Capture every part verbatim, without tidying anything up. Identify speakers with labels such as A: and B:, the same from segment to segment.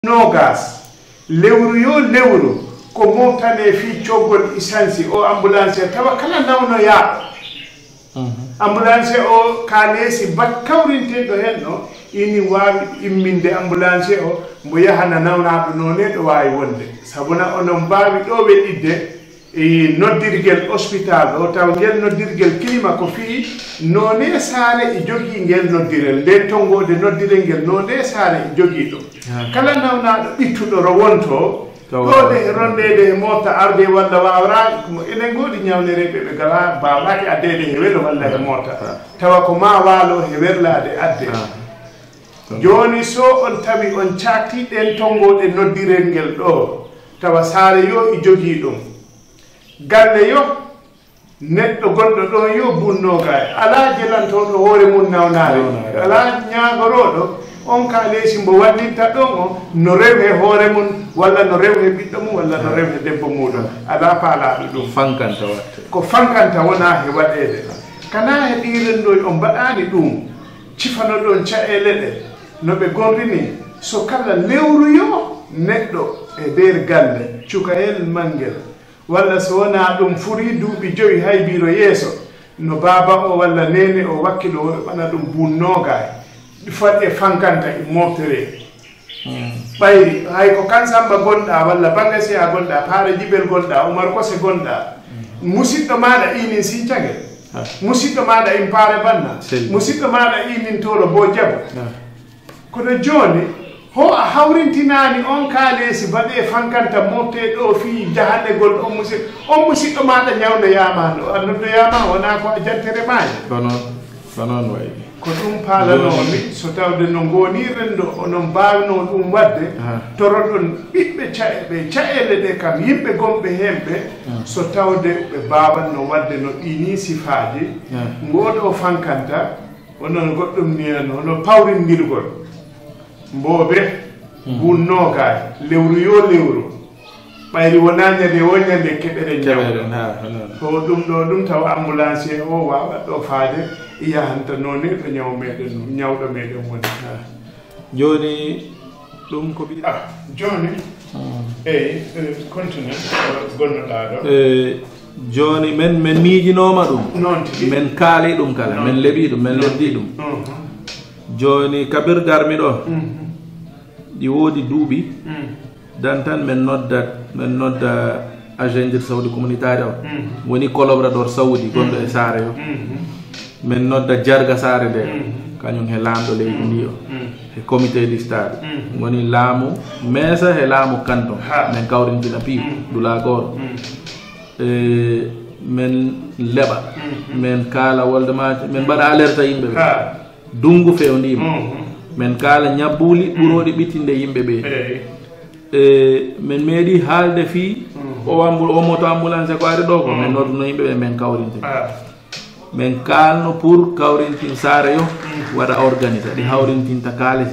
A: nogas lewru yo lewru ko montane fi ciogol essence o ambulance tawa kala nawno ya ambulance o kalesi bat kawrinte do henno ini wawi imminde ambulance o mo yahana nawna do none do wawi wonde sabuna onon bawi do be idde e noddirgel hospital o taw gel noddirgel clima ko fi none sare e jogi gel noddirel den tongode noddirel gel none sare e jogi do kala nawna do bittudo ro wonto do de rondede mota arde walla wawra enen godi nyawnere be gala ba wati adede he welo walla e mota tawa ko ma walo he werlade adde joni so on tawi on ciati den tongode noddirel gel do tawa sare yo e jogi dum galle yo neddo gondo do yo bunno gay ala jelanto do hore mun nawnare ala nyaagorodo on ka lesi mbo wallinta don o no rewe hore mun walla no rewe biddo mun walla no rewe debbo mudon ala pala dum
B: fankanta watte
A: ko fankanta wona he wadede kana he direndo on badani dum cifano don caelede no be gondini so kala lewru yo neddo e der galle cukayel mangel walla so wona dum furi duubi joyi hay biro yeso no baba o walla nene o wakkilo o bana dum bunnoga fadde fankanta e moftere bayri hay ko kansamba gonda walla bangasi a gonda para jibel gonda umar ko se gonda musiddo mada ini si tiage musiddo mada in pare banna musiddo mada ini tolo bo jabo kono joni ho a hawrintinani on kalesi bade fankanta motte do fi jahande gol on musi on musiddo mada nyawde yama do andudo yama wona ko jantere maaje
B: kono kono way
A: ko dum palano mi so tawde no ngoni rendo onon baawno dum wadde torodon bibbe caebe caele de kam yimbe gombe hembe so tawde be baaban no wadde no ini sifaaji ngodo fankanta onon goddum ni no pawrindirgol mbobe bunnoga lewru yo lewru bayri wonanya de wonyande kebere nyaw ko dum do dum taw ambulance o wawa do faade iya hanta noni do nyaw meden nyawdo meden woni
B: joni dum ko bi
A: ah joni eh continue gonno do
B: eh joni men men miijinoma dum
A: non
B: men kaali dum kala men lebi dum men leddi dum joni kabir garmi do di wodi duubi dantan men nodda men nodda agent saudi communautaire o woni collaborateur saudi gondo e sare yo men nodda jarga sare de kanyum he lamdo leydi ndi o e comité di stade woni laamu mesa he laamu kanton men kawrintina pi dula gor e men leba men kala wolde ma men bada alerte yimbe dungu fewndima men kala nyabuli burodi bitinde yimbe be e men medi halde fi o ambul o moto ambulance ko ari do ko men nodno yimbe be men kawrinti men kalno pour kawrinti sare yo wada organiser di hawrinti ta kale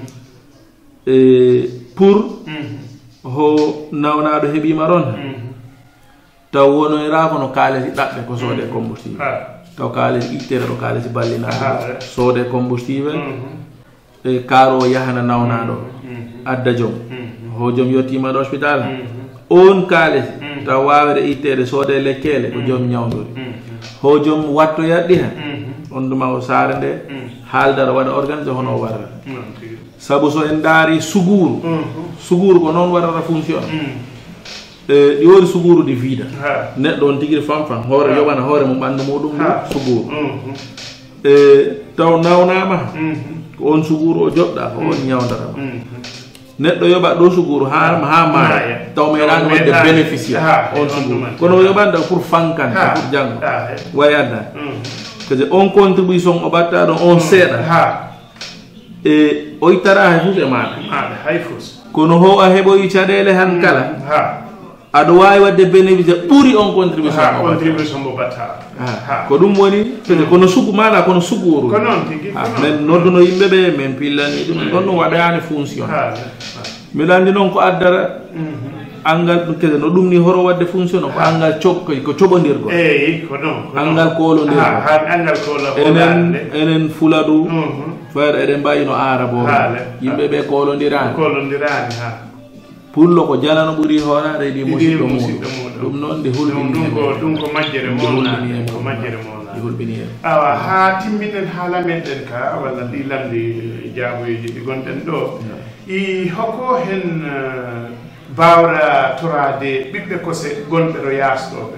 B: e pour ho nawna do hebi maron taw wono era ko no kale dabbe ko sode combustible taw kale itere do kale ballina sode combustible e karo yahana nawna do adda jom ho jom yotima do hospital on kale taw wawere itere sode lekkele ko jom nyawdori ho jom watto yaddi ha on duma o sare de haaldara wada organiser hono warra sabu so en daari suguru suguru ko non warata fonction e yori suguru di vida neddo on tigiri fam fam hore yobana hore mo bandu modum suguru e taw nawnama on suguru o jodda ko on nyawdara neddo yoba do suguru ha ha ma taw me ran wadde bénéficiaire on suguru kono yobanda pour fankan pour jang wayanda que on contribution o batta do on seda e o itara ha fuse ma
A: hay fus
B: kono ho a hebo yi cadele han kala ado way wadde bénéficiaire puri on contribution
A: o contribution mo batta
B: ko dum woni fede kono sugu mala kono suguru
A: ko non tigi
B: men nodduno yimbe be men pillani dum don no wadani fonction mi landi noon ko addara angal kede no ɗum ni horo wadde fonction ko angal cog ko coɓodirgo
A: eyi ko non
B: angal koolodirgo
A: angal koolo
B: enen enen fuladu feere eɗen mbayi no arabo yimɓe ɓe koolondirani
A: koolondirani ha
B: pullo ko jalano ɓuuri hoorade ɗi musidɗo muɗum ɗum noon nde hulɓini
A: ɗum ko majjere molnani ko majjere molnani
B: hulɓini en
A: awa ha timminen haala meɗen ka walla ɗi lamdi jaaboyeji ɗi gonɗen ɗo i hokko hen bawra torade ɓiɓɓe kose gonɓe ɗo yasɗoɓe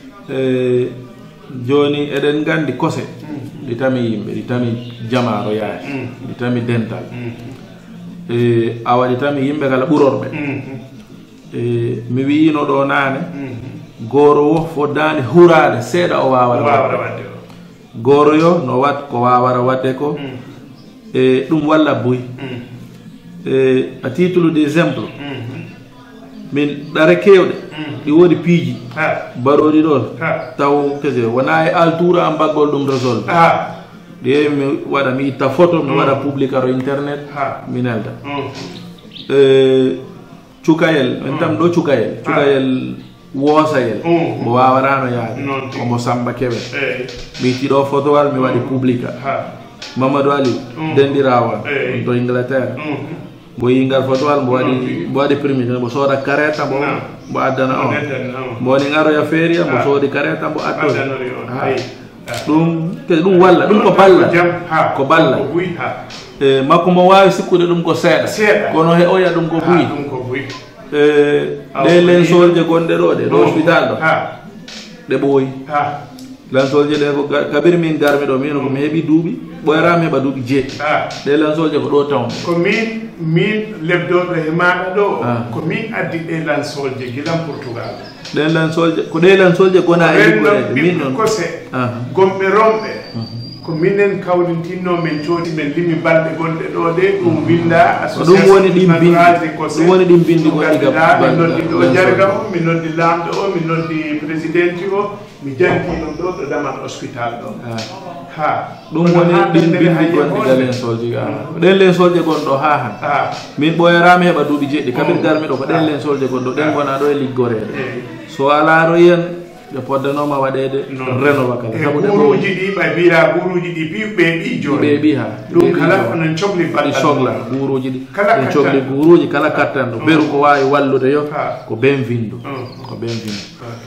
B: joni eɗen gandi kose ɗi tami yimɓe ɗi tami jamaro yaaki ɗi tami dental e a waɗi tami yimɓe kala ɓurorɓe e mi wiyino ɗo naane goro wo foddani hurade seeɗa o wawara wadde goro yo no wat ko wawara wadde ko e ɗum walla buy e a titre des exemples min ɗare kewɗe ɗi woodi piiji baɗoɗi ɗo taw kese wona e altura am baggol ɗum résolve ɗi mi waɗa mi itta photo mi waɗa publicaro internet mi nelda cukayel min tam ɗo cukayel cukayel woosayel mo wawarano yaade omo Samba Keɓe mi itti ɗo photowal mi waɗi publica Mamadou Ali dendirawal to Ingleterre bo yingal photowal mo waɗi mo waɗi primi mo sooda kareta mo mo addana on mo woni ngaroya feeriya mo soodi kareta mo addori ɗum kadi ɗum walla ɗum ko balla ko balla e makko mo wawi sikkude ɗum ko seeɗa kono he oya ɗum ko buyi e ɗe lensolje gonɗe ɗo ɗe ɗo hospital ɗo ɗe ɓooyi lensolje ɗe ko kabiri min garmi ɗo min ko mi heeɓi duuɓi ɓoyrami heɓa duuɓi jeeɗɗi ɗe lensolje ko ɗo taw
A: ko min min lebdoɗo e maɗa ɗo ko min addi ɗe lensolje gilam Portugal
B: ɗen lensolje ko ɗe lensolje gona e liggoɗede min noon
A: kose gomɓe romɓe ko minen kawlintinno men cooti men limi balɗe gonɗe ɗo ɗe ɗum winda
B: ɗum woni ɗin bindi ɗum woni ɗin bindi gonɗi
A: mi noddi ɗo jarga o mi noddi lamɗo o mi noddi présidenti o mi janti ɗum ɗo ɗo damal hospital ɗo ha
B: ɗum woni ɗin bindi gonɗi ga lensolje ga ɗen lensolje gonɗo ha han min ɓoyarami heɓa duuɓi jeɗɗi kabir garmiɗo ko ɗen lensolje gonɗo ɗen gona ɗo e liggorede so ala ɗo yen ɓe poddanoma waɗede renova kala
A: sabu guruji ɗi ɓe mbira guruji ɗi ɓiɓɓe ɗi joni
B: ɓe ɓi ha
A: ɗum kala onon cohli
B: ɗi sohla guruji ɗi ɗen cohli guruji kala kattanɗo ɓeru ko wawi wallude yo ko ben vindu ko ben vindu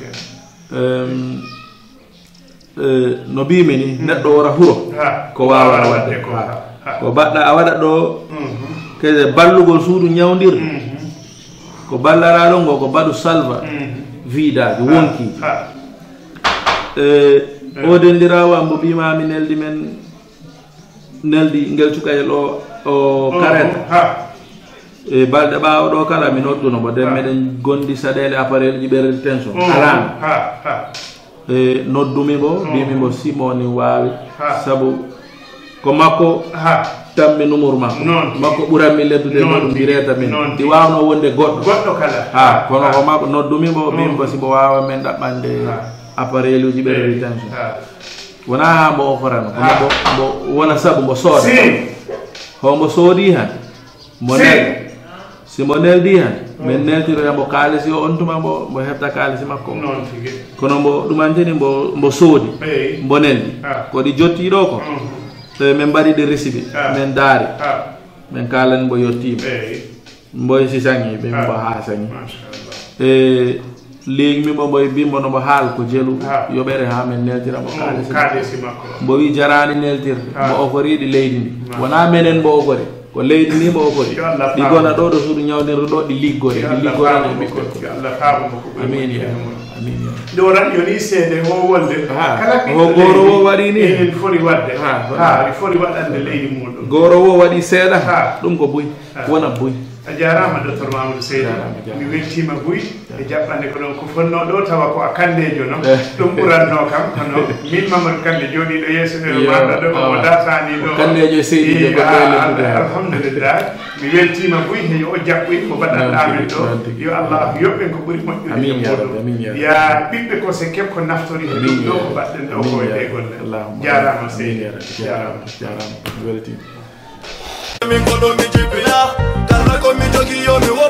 B: no mbimi ni neɗɗo wora huuro ko wawara wadde ko baɗɗa a waɗa ɗo kede ballugol suudu ñawdirde ko ballaraɗo ngo ko baɗu salva vidaji wonkiji o dendirawo ambo mbimami neldi men neldi ngel cukayel o o kareta e balɗe ɓawo ɗo kala mi nodduno mo nden meɗen gondi saɗele appareil ji ɓerɗe tension alano e noddumi mo mbimi mo simoni wawi saabu ko makko tammi numéro makko makko ɓuranmi leddude ɗum ɗi reeta min ɗi wawno wonde goɗɗo
A: goɗɗo kala
B: ha kono ko makko noddumi mo mbimi ko simo wawa men ɗaɓɓande appareil uji ɓerɗe tension wona ha mbo oforano kono mbo wona saabu mbo sooda hombo soodi han mo nelda simo neldi han min neltiroya mbo kaalisi o on tuma mbo mbo heɓta kaalisi makko kono mbo ɗumanteni mbo mbo soodi mbo neldi ko ɗi jotti ɗo ko min mbaɗi ɗi recibi min daari min kalani mbo yettima mboy si sangi ɓe mbo ha sangi e leygi mi mbo mboy bimbo nombo haal ko jelu yoɓere ha min neltira mbo kaalisi mbo wi jarani neltirde mbo oforiɗi leydi ndi wona menen mbo ofori ko leydi ni mbo ofori ɗi gona ɗo ɗo suudu ñawdirde ɗo ɗi liggore ɗi liggorane ɓiɓɓe amin ya amin ya
A: ɗo ran yoni seede o wolde kala
B: o goro wo waɗi ni
A: en foti wadde ha ɗi foti waɗande leydi muɗum
B: goro wo waɗi seeɗa ɗum ko buy wona buy
A: a jarama docteur Mamadou Seydou mi weltima buy e jaɓɓande ko ɗon ko fonno ɗo tawa ko a kandejo no ɗum ɓuranno kam kono min Mamadou Kande jooɗiɗo yeeso e maɗa ɗo omo dasani ɗo
B: kandejo Seydou
A: alhamdulillah mi weltima buy he o jaɓɓi ko baɗɗanɗamen ɗo yo Allah yoɓɓen ko ɓuuri moƴƴude muɗum ya ɓiɓɓe ko se keɓ ko naftori e ɗum ɗo ko baɗɗen ɗo ko e golle jarama Seydou jarama
B: jarama weltima
C: mi ko ɗo mi jibina kala ko mi jogi yo mi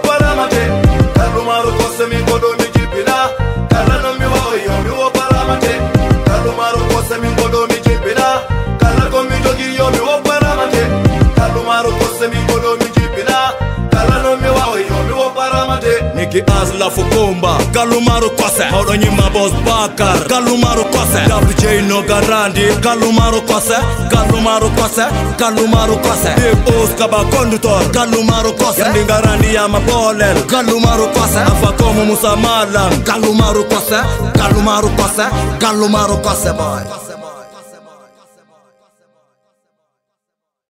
C: Ramade Niki Azla Fukumba Galumaru Kose Maudo Nyima Boss Bakar Galumaru Kose W J No Garandi Galumaru Kose Galumaru Kose Galumaru Kose Big O's Kaba Conductor Galumaru Kose Yandi Garandi Yama Bolel Galumaru Kose Afakomu Musa Malam Galumaru Kose Galumaru Kose Galumaru Kose boy